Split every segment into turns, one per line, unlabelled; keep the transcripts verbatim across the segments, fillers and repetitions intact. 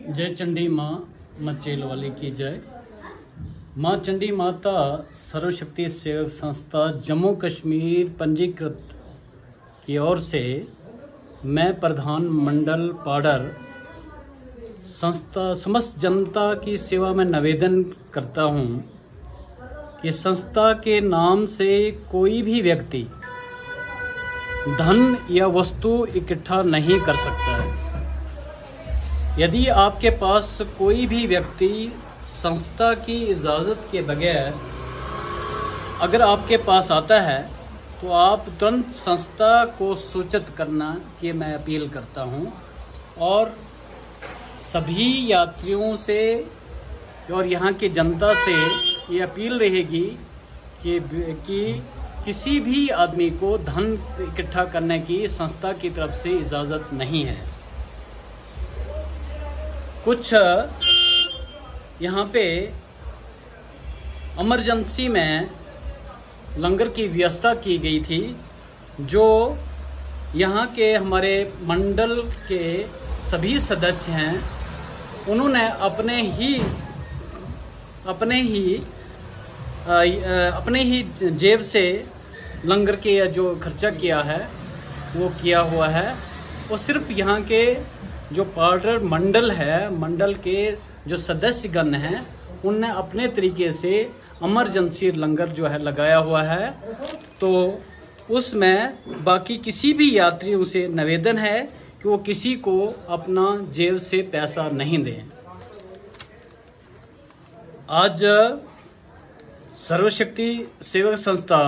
जय चंडी माँ मचेल वाले की जय। माँ चंडी माता सर्वशक्ति सेवक संस्था जम्मू कश्मीर पंजीकृत की ओर से मैं प्रधान मंडल पाडर संस्था समस्त जनता की सेवा में निवेदन करता हूँ कि संस्था के नाम से कोई भी व्यक्ति धन या वस्तु इकट्ठा नहीं कर सकता है। यदि आपके पास कोई भी व्यक्ति संस्था की इजाज़त के बगैर अगर आपके पास आता है तो आप तुरंत संस्था को सूचित करना की मैं अपील करता हूं। और सभी यात्रियों से और यहाँ की जनता से ये अपील रहेगी कि, कि किसी भी आदमी को धन इकट्ठा करने की संस्था की तरफ से इजाज़त नहीं है। कुछ यहाँ पे इमरजेंसी में लंगर की व्यवस्था की गई थी, जो यहाँ के हमारे मंडल के सभी सदस्य हैं उन्होंने अपने ही अपने ही अपने ही जेब से लंगर के जो खर्चा किया है वो किया हुआ है। वो सिर्फ यहाँ के जो पाडर मंडल है, मंडल के जो सदस्यगण हैं, उनने अपने तरीके से इमरजेंसी लंगर जो है लगाया हुआ है। तो उसमें बाकी किसी भी यात्रियों से निवेदन है कि वो किसी को अपना जेब से पैसा नहीं दें। आज सर्वशक्ति सेवक संस्था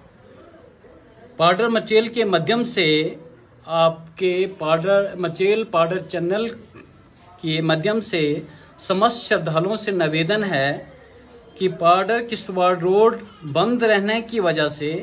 पाडर मचेल के माध्यम से आपके पाडर मचेल पाडर चैनल के माध्यम से समस्त श्रद्धालुओं से निवेदन है कि पाडर किश्तवाड़ रोड बंद रहने की वजह से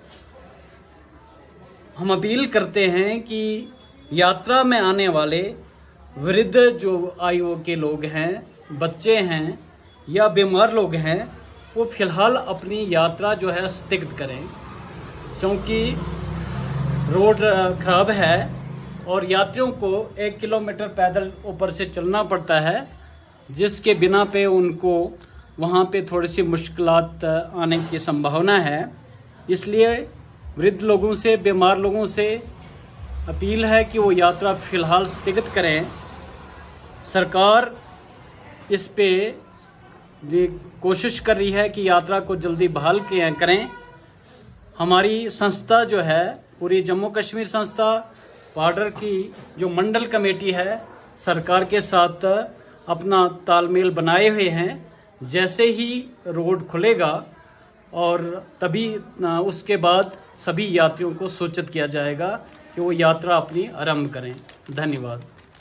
हम अपील करते हैं कि यात्रा में आने वाले वृद्ध जो आयु के लोग हैं, बच्चे हैं या बीमार लोग हैं, वो फिलहाल अपनी यात्रा जो है स्थगित करें, क्योंकि रोड खराब है और यात्रियों को एक किलोमीटर पैदल ऊपर से चलना पड़ता है, जिसके बिना पे उनको वहाँ पे थोड़ी सी मुश्किलात आने की संभावना है। इसलिए वृद्ध लोगों से, बीमार लोगों से अपील है कि वो यात्रा फिलहाल स्थगित करें। सरकार इस पे कोशिश कर रही है कि यात्रा को जल्दी बहाल करें। हमारी संस्था जो है, पूरी जम्मू कश्मीर संस्था पाडर की जो मंडल कमेटी है, सरकार के साथ अपना तालमेल बनाए हुए हैं। जैसे ही रोड खुलेगा और तभी उसके बाद सभी यात्रियों को सूचित किया जाएगा कि वो यात्रा अपनी आरंभ करें। धन्यवाद।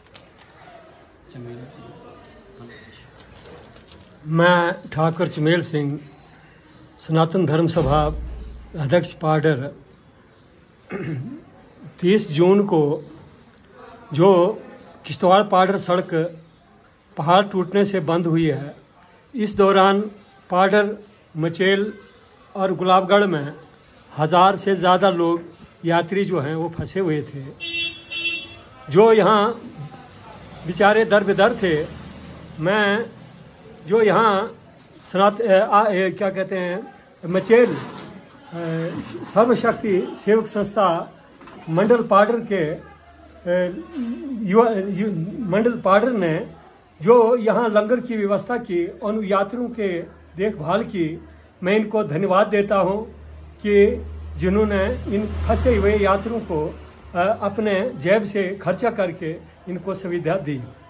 मैं ठाकुर चमेल सिंह, सनातन धर्म सभा अध्यक्ष पाडर, तीस जून को जो किश्तवाड़ पाडर सड़क पहाड़ टूटने से बंद हुई है, इस दौरान पाडर, मचेल और गुलाबगढ़ में हज़ार से ज़्यादा लोग यात्री जो हैं वो फंसे हुए थे, जो यहाँ बेचारे दर बेदर थे। मैं जो यहाँ सनात आ, ए, क्या कहते हैं मचेल सर्वशक्ति सेवक संस्था मंडल पाडर के युवा यु, मंडल पाडर ने जो यहाँ लंगर की व्यवस्था की और यात्रियों के देखभाल की, मैं इनको धन्यवाद देता हूँ कि जिन्होंने इन फंसे हुए यात्रियों को अपने जेब से खर्चा करके इनको सुविधा दी।